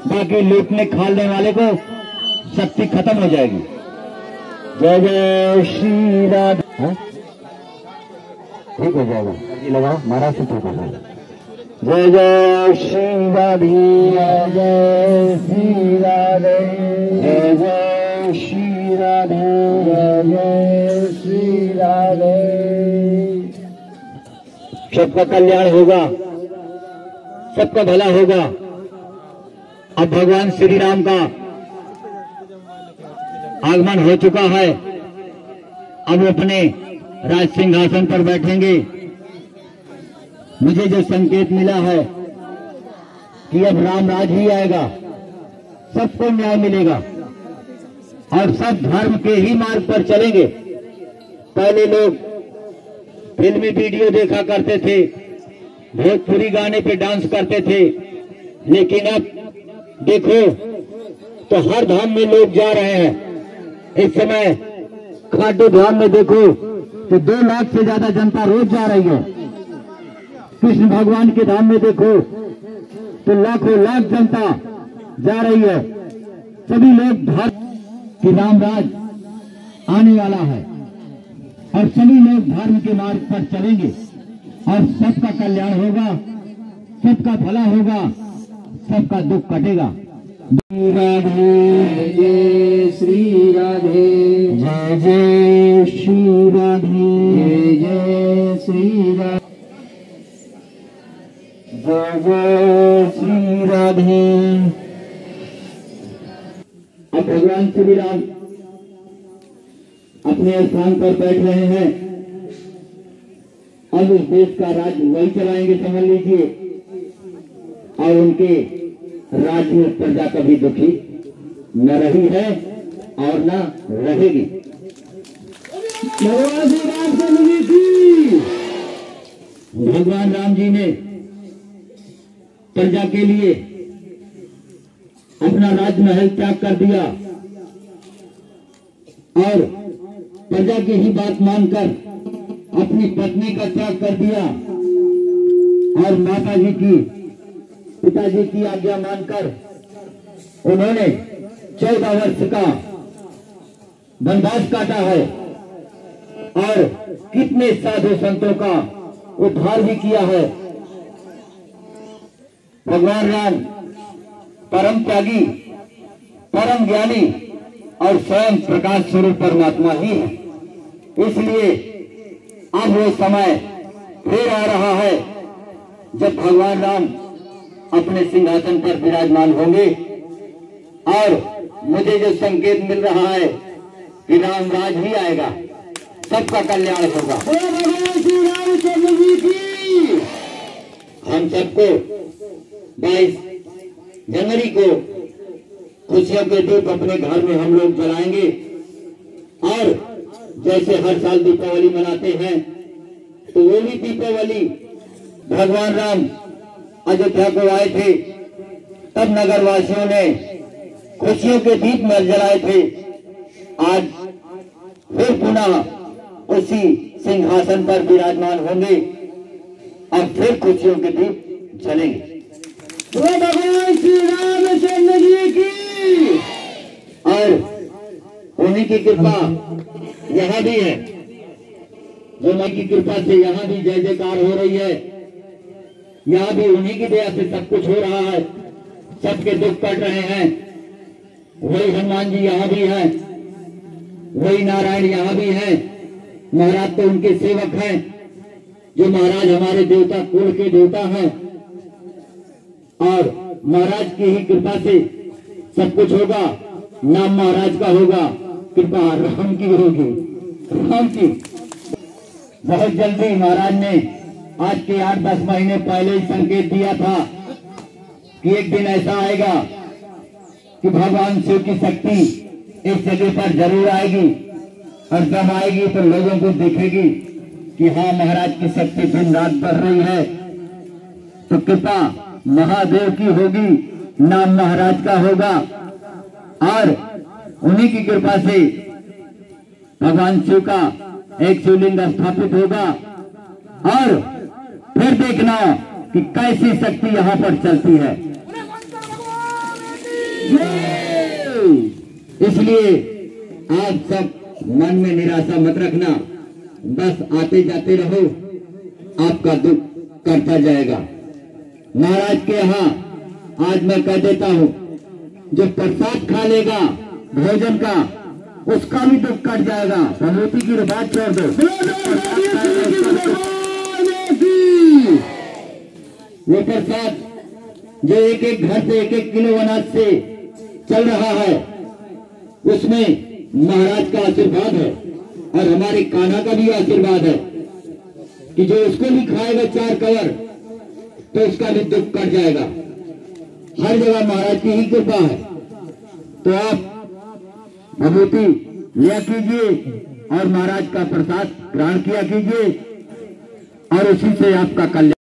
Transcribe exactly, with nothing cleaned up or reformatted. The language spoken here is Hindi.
बाकी लूटने खालने वाले को शक्ति खत्म हो जाएगी। जय जय श्री राधे। ठीक हो जाएगा, लगाओ महाराज से ठीक हो जाएगा। जय जय श्री राधे, जय जय श्री राधे, जय जय श्री राधे, जय जय श्री राधे। सबका कल्याण होगा, सबका भला होगा। अब भगवान श्री राम का आगमन हो चुका है। अब वो अपने राज सिंहासन पर बैठेंगे। मुझे जो संकेत मिला है कि अब राम राज ही आएगा, सबको न्याय मिलेगा और सब धर्म के ही मार्ग पर चलेंगे। पहले लोग फिल्मी वीडियो देखा करते थे, भोजपुरी गाने पे डांस करते थे, लेकिन अब देखो तो हर धाम में लोग जा रहे हैं। इस समय खाटू धाम में देखो तो दो लाख से ज्यादा जनता रोज जा रही है। कृष्ण भगवान के धाम में देखो तो लाखों लाख जनता जा रही है। सभी लोग धर्म कि राम राज आने वाला है और सभी लोग धर्म के मार्ग पर चलेंगे और सबका कल्याण होगा, सबका भला होगा, सबका दुख कटेगा। श्री राधे, जय श्री राधे, जय जय श्री राधे, जय जय श्री राधे, जय जय श्री राधे। अब भगवान श्री राम अपने स्थान पर बैठ रहे हैं। अब उस देश का राज वही चलाएंगे, समझ लीजिए, और उनके राज्य में प्रजा कभी दुखी न रही है और न रहेगी। भगवान श्री राम की भगवान राम जी ने प्रजा के लिए अपना राजमहल त्याग कर दिया और प्रजा की ही बात मानकर अपनी पत्नी का त्याग कर दिया और माता जी की, पिताजी की आज्ञा मानकर उन्होंने चौदह वर्ष का वनवास काटा है और कितने साधु संतों का उद्धार भी किया है। भगवान राम परम त्यागी, परम ज्ञानी और स्वयं प्रकाश स्वरूप परमात्मा ही है। इसलिए अब वो समय फिर आ रहा है जब भगवान राम अपने सिंहासन पर विराजमान होंगे और मुझे जो संकेत मिल रहा है कि राम राज ही आएगा, सबका कल्याण होगा। भगवान श्री रामचंद्र जी की हम सबको बाईस जनवरी को खुशियों के दीप अपने घर में हम लोग जलाएंगे और जैसे हर साल दीपावली मनाते हैं तो वो भी दीपावली भगवान राम अयोध्या को आए थे तब नगरवासियों ने खुशियों के दीप में जलाए थे। आज फिर पुनः उसी सिंहासन पर विराजमान होंगे और फिर खुशियों के दीप जलेंगे। वो भगवान श्री रामचंद्र जी की और उन्हीं की कृपा यहाँ भी है। उन्हीं की कृपा से यहाँ भी जय जयकार हो रही है। यहाँ भी उन्हीं की दया से सब कुछ हो रहा है, सबके दुख कट रहे हैं। वही हनुमान जी यहाँ भी हैं, वही नारायण यहाँ भी हैं। महाराज तो उनके सेवक हैं, जो महाराज हमारे देवता कुल के देवता हैं और महाराज की ही कृपा से सब कुछ होगा। नाम महाराज का होगा, कृपा राम की होगी, राम की। बहुत जल्दी महाराज ने आज के आठ दस महीने पहले ही संकेत दिया था कि एक दिन ऐसा आएगा कि भगवान शिव की शक्ति इस जगह पर जरूर आएगी और जब आएगी तो लोगों को दिखेगी कि हाँ महाराज की शक्ति दिन रात बढ़ रही है। तो कृपा महादेव की होगी, नाम महाराज का होगा और उन्हीं की कृपा से भगवान शिव का एक शिवलिंग स्थापित होगा और फिर देखना कि कैसी शक्ति यहाँ पर चलती है। इसलिए आप सब मन में निराशा मत रखना, बस आते जाते रहो, आपका दुख करता जाएगा। महाराज के यहाँ आज मैं कह देता हूँ, जो प्रसाद खा लेगा भोजन का, उसका भी दुख कट जाएगा। भगवती की बात छोड़ दो, वो प्रसाद जो एक एक घर से एक एक किलो अनाज से चल रहा है, उसमें महाराज का आशीर्वाद है और हमारे कान्हा का भी आशीर्वाद है कि जो उसको भी खाएगा चार कवर, तो उसका भी दुख कट जाएगा। हर जगह महाराज की ही कृपा है। तो आप भभूति लिया कीजिए और महाराज का प्रसाद ग्रहण किया कीजिए और उसी से आपका कल्याण